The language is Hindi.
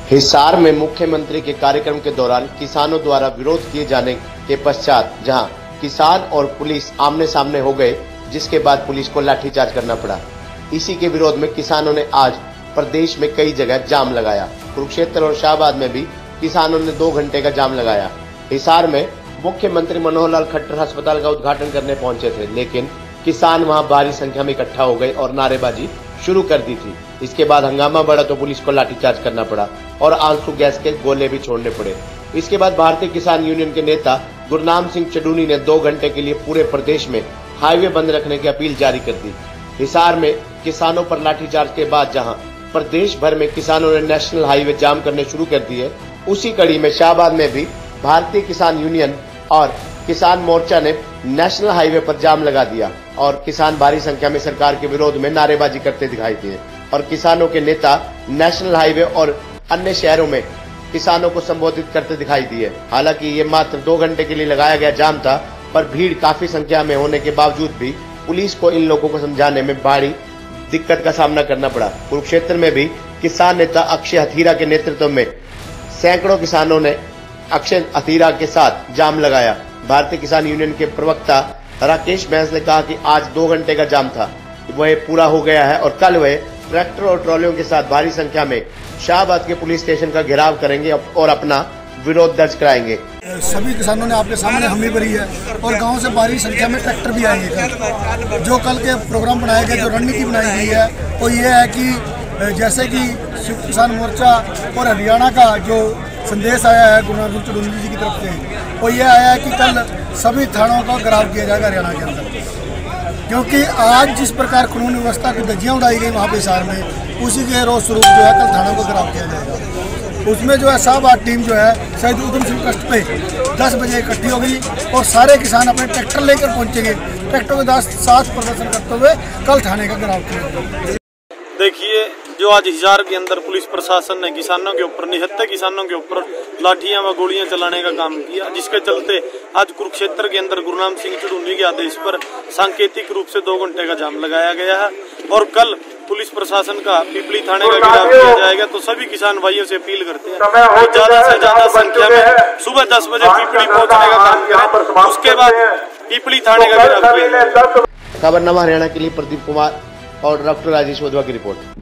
हिसार में मुख्यमंत्री के कार्यक्रम के दौरान किसानों द्वारा विरोध किए जाने के पश्चात जहां किसान और पुलिस आमने सामने हो गए, जिसके बाद पुलिस को लाठीचार्ज करना पड़ा। इसी के विरोध में किसानों ने आज प्रदेश में कई जगह जाम लगाया। कुरुक्षेत्र और शाहबाद में भी किसानों ने 2 घंटे का जाम लगाया। हिसार में मुख्यमंत्री मनोहर लाल खट्टर अस्पताल का उद्घाटन करने पहुंचे थे, लेकिन किसान वहां भारी संख्या में इकट्ठा हो गए और नारेबाजी शुरू कर दी थी। इसके बाद हंगामा बढ़ा तो पुलिस को लाठीचार्ज करना पड़ा और आंसू गैस के गोले भी छोड़ने पड़े। इसके बाद भारतीय किसान यूनियन के नेता गुरनाम सिंह चडूनी ने 2 घंटे के लिए पूरे प्रदेश में हाईवे बंद रखने की अपील जारी कर दी। हिसार में किसानों पर लाठीचार्ज के बाद जहां प्रदेश भर में किसानों ने नेशनल हाईवे जाम करने शुरू कर दिए, उसी कड़ी में शाहबाद में भी भारतीय किसान यूनियन और किसान मोर्चा ने नेशनल हाईवे पर जाम लगा दिया और किसान भारी संख्या में सरकार के विरोध में नारेबाजी करते दिखाई दिए और किसानों के नेता नेशनल हाईवे और अन्य शहरों में किसानों को संबोधित करते दिखाई दिए। हालांकि ये मात्र 2 घंटे के लिए लगाया गया जाम था, पर भीड़ काफी संख्या में होने के बावजूद भी पुलिस को इन लोगों को समझाने में भारी दिक्कत का सामना करना पड़ा। कुरुक्षेत्र में भी किसान नेता अक्षय हथीरा के नेतृत्व में सैकड़ों किसानों ने अक्षय हथीरा के साथ जाम लगाया। भारतीय किसान यूनियन के प्रवक्ता राकेश बैंस ने कहा कि आज 2 घंटे का जाम था, वह पूरा हो गया है और कल वह ट्रैक्टर और ट्रॉलियों के साथ भारी संख्या में शाहबाद के पुलिस स्टेशन का घेराव करेंगे और अपना विरोध दर्ज कराएंगे। सभी किसानों ने आपके सामने हामी भरी है और गांव से भारी संख्या में ट्रैक्टर भी आएंगे कल। जो कल के प्रोग्राम बनाए गए, जो रणनीति बनाई गई है, वो ये है कि जैसे कि संयुक्त किसान मोर्चा और हरियाणा का जो संदेश आया है गुरनाम सिंह चडूनी जी की तरफ से, वो ये आया है कि कल सभी थानों का घेराव किया जाएगा हरियाणा के अंदर, क्योंकि आज जिस प्रकार कानून व्यवस्था की धज्जियां उड़ाई गई वहाँ पे हिसार में, उसी के रोज स्वरूप जो है कल थानों का घेराव किया जाएगा। उसमें जो है शाहबाद टीम जो है शहीद उधम सिंह कष्ट पे 10 बजे इकट्ठी हो गई और सारे किसान अपने ट्रैक्टर लेकर पहुंचेंगे। ट्रैक्टर के साथ प्रदर्शन करते हुए कल थाने का घेराव किया। देखिए, जो आज हिसार के अंदर पुलिस प्रशासन ने किसानों के ऊपर, निहत्थे किसानों के ऊपर लाठियां व गोलियां चलाने का काम किया, जिसके चलते आज कुरुक्षेत्र के अंदर गुरनाम सिंह चडूनी के आदेश पर सांकेतिक रूप से 2 घंटे का जाम लगाया गया है और कल पुलिस प्रशासन का पिपली थाने का घेराव किया जाएगा। तो सभी किसान भाइयों से अपील करते हैं कि ज्यादा से ज्यादा संख्या में सुबह 10 बजे पिपली पहुंचने का काम करें, उसके बाद पिपली थाने का घेराव किया जाएगा। खबरनामा हरियाणा के लिए प्रदीप कुमार और डॉक्टर राजेश वधवा की रिपोर्ट।